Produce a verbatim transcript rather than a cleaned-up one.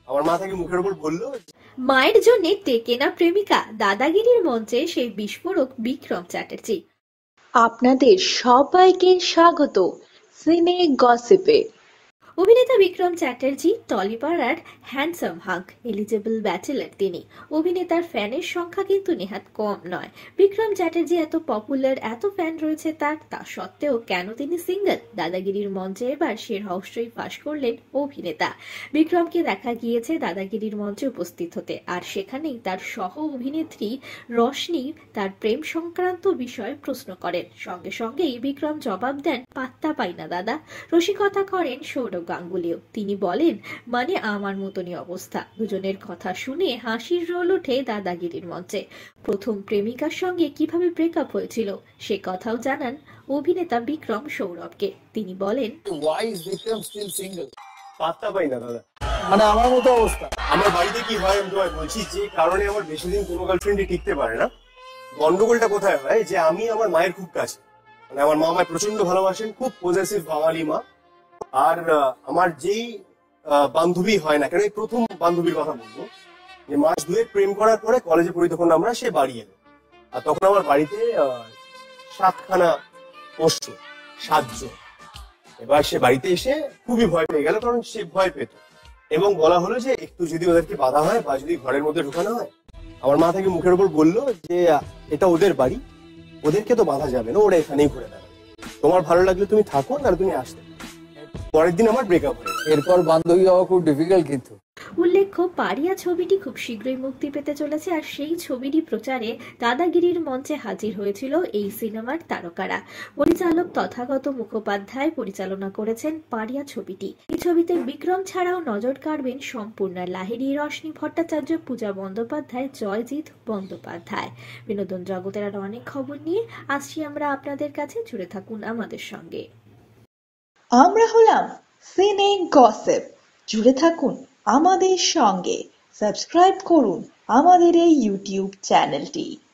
আমার মা তাকে মুখের উপর বলল, মায়ের জন্য টেকে না প্রেমিকা, দাদাগিরির মঞ্চে সেই বিস্ফোরক বিক্রম চ্যাটার্জি। আপনাদের সবাইকে স্বাগত সিনে গসিপে। অভিনেতা বিক্রম চ্যাটার্জি টলিপাড়ার হ্যান্ডসাম হাঙ্ক, এলিজেবল ব্যাচেলার তিনি। অভিনেতার ফ্যানের সংখ্যা কিন্তু নেহাত কম নয়। বিক্রম চ্যাটার্জি এত পপুলার, এত ফ্যান রয়েছে তার, তা সত্ত্বেও কেন তিনি সিঙ্গেল? দাদাগিরির মঞ্চে এবার সে রহস্যই ফাঁস করলেন অভিনেতা। বিক্রমকে দেখা গিয়েছে দাদাগিরির মঞ্চে উপস্থিত হতে, আর সেখানেই তার সহ অভিনেত্রী রশনি তার প্রেম সংক্রান্ত বিষয়ে প্রশ্ন করেন। সঙ্গে সঙ্গেই বিক্রম জবাব দেন, পাত্তা পাই না দাদা। রসিকতা করেন সৌরভ গাঙ্গুলিও। তিনি বলেন, মানে আমার মতনই অবস্থা। দুজনের কথা শুনে হাসির রোল ওঠে দাদাগিরির মঞ্চে। প্রথম প্রেমিকার সঙ্গে কিভাবে ব্রেকআপ হয়েছিল সে কথাও জানান অভিনেতা বিক্রম সৌরভকে। তিনি বলেন, why is Vikram still single? পাত্তা পাই না দাদা, মানে আমার মতো অবস্থা। আমার বাড়িতে কি হয় আমি তোমায় বলছি, যে কারণে আমার বেশি দিন কোনো গার্লফ্রেন্ডই টিকতে পারে না। গন্ডগোলটা কোথায় হয়, যে আমি আমার মায়ের খুব কাছে, মানে আমার মা আমায় প্রচন্ড ভালোবাসেন, খুব পজেসিভ বাঙালি মা। আর আমার যেই বান্ধবী হয় না কেন, এই প্রথম বান্ধবীর কথা বলবো, যে মাস দুয়েক প্রেম করার পরে কলেজে পড়ি তখন আমরা, সে বাড়ি এলো। আর তখন আমার বাড়িতে সাতখানা পোষ্য, সাতজন। এবার সে বাড়িতে এসে খুবই ভয় পেয়ে গেল, কারণ সে ভয় পেত। এবং বলা হলো যে একটু যদি ওদেরকে বাধা হয় বা যদি ঘরের মধ্যে ঢুকানো হয়, আমার মা থেকে মুখের উপর বললো যে এটা ওদের বাড়ি, ওদেরকে তো বাধা যাবে না, ওরা এখানেই ঘুরে বেড়াবে, তোমার ভালো লাগলে তুমি থাকো, আর তুমি আসতে। পরের দিন আমার ব্রেকআপ হয়ে গেল। এরপর বান্ধবী হওয়া খুব ডিফিকাল্ট। কিন্তু উল্লেখ্য, পারিয়া ছবিটি খুব শীঘ্রই মুক্তি পেতে চলেছে, আর সেই ছবিটি প্রচারে দাদাগিরির মঞ্চে হাজির হয়েছিল এই সিনেমার তারকারা। পরিচালক তথাগত মুখোপাধ্যায় পরিচালনা করেছেন পারিয়া ছবিটি। এই ছবিতে বিক্রম ছাড়াও নজর কাড়বেন সম্পূর্ণা লাহিড়ী, রশনি ভট্টাচার্য, পূজা বন্দ্যোপাধ্যায়, জয়জিৎ বন্দ্যোপাধ্যায়। বিনোদন জগতের আরো অনেক খবর নিয়ে আসছি আমরা আপনাদের কাছে, জুড়ে থাকুন আমাদের সঙ্গে। আমরা হলাম সিনে গসিপ, জুড়ে থাকুন আমাদের সঙ্গে। সাবস্ক্রাইব করুন আমাদের এই ইউটিউব চ্যানেলটি।